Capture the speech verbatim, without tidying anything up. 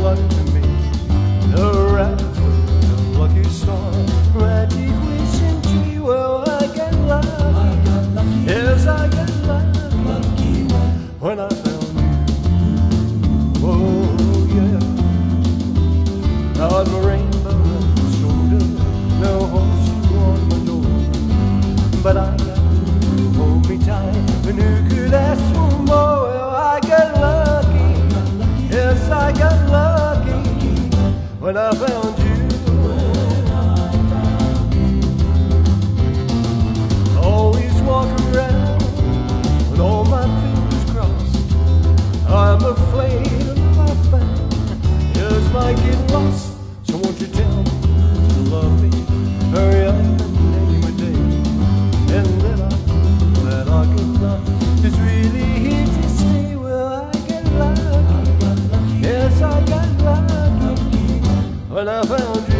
one to me. No rabbit, no lucky star, magic wishing tree. Well, I got lucky. I got lucky. Yes, I got lucky. Lucky when I found you. Oh yeah. Now I'm a rainbow on my shoulder, no horseshoe on my door, but I got you to hold me tight. And who could ask for more? Well, I got lucky. Yes, I got lucky when I found you. Always walk around with all my fingers crossed. I'm afraid of my fate. Yours might get lost. So won't you tell me to love me? Hurry up and name a day, and then I know that I get love is really here to stay. Well, I get lucky. Yes, I got lucky when I found you.